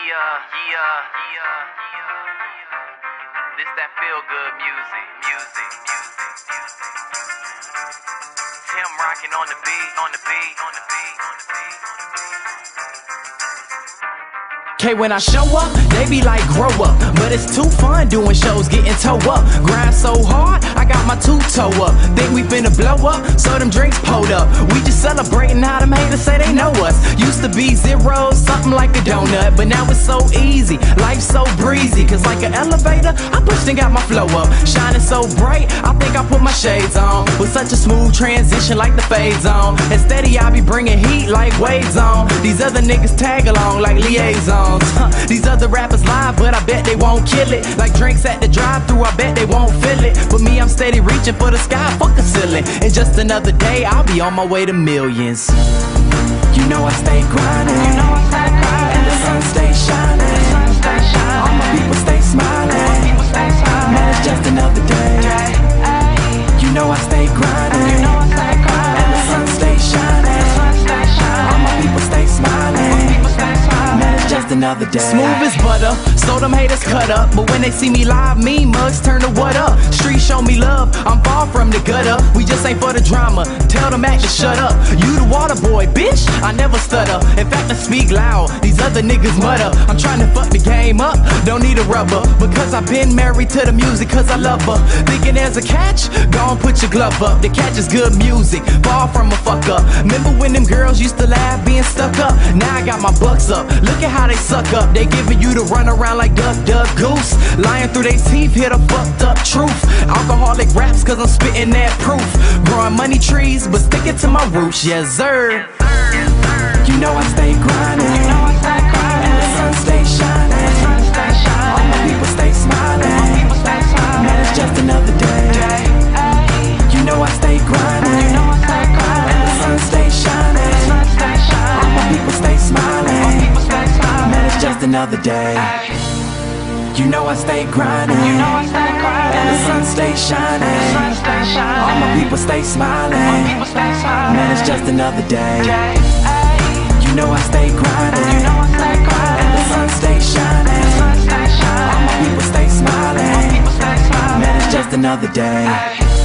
This that feel good music. Tim rocking on the beat. Okay, when I show up, they be like, grow up. But it's too fun doing shows, getting toe up. Grind so hard, I got my two-toe up. Think we finna blow up, so them drinks pulled up. We just celebrating how them haters say they know us. Used to be zero, something like a donut. But now it's so easy, life's so breezy. Cause like an elevator, I pushed and got my flow up. Shining so bright, I think I put my shades on. With such a smooth transition like the fades on. And steady, I be bringing heat like waves on. These other niggas tag along like liaisons. These other rappers lie, but I bet they won't kill it. Like drinks at the drive-thru, I bet they won't feel it. But me, I'm steady reaching for the sky, fuck a ceiling. And just another day, I'll be on my way to millions. You know I stay grinding, and the sun stay shining. All my people stay smiling. Man, it's just another day. You know I stay grinding, and the sun stay shining. All my people stay smiling. Just another day. Smooth as butter, so them haters cut up. But when they see me live, mean mugs turn to what up? Streets show me love, I'm far from the gutter. We just ain't for the drama, tell them act to shut up. You the water boy, bitch, I never stutter. In fact, I speak loud, these other niggas mutter. I'm trying to fuck the game up, don't need a rubber. Because I've been married to the music, cause I love her. Thinking there's a catch? Go on, put your glove up. The catch is good music, far from a fuck up. Remember when them girls used to laugh being stuck up? Now I got my bucks up, look at how they suck up. They giving you to run around like duck, goose. Lying through their teeth, hear the fucked up truth. Alcoholic raps cause I'm spitting that proof. Growing money trees, but sticking to my roots, yes sir. You know I stay grinding, and the sun stay shining. All my people stay smiling. Man, it's just another day. You know I stay grinding, and the sun stay shining. All my people stay smiling. Man, it's just another day. You know I stay grinding, and the sun stay shining. All my people stay smiling. Man, it's just another day. You know I stay grinding, and the sun stay shining. All my people stay smiling. Man, it's just another day.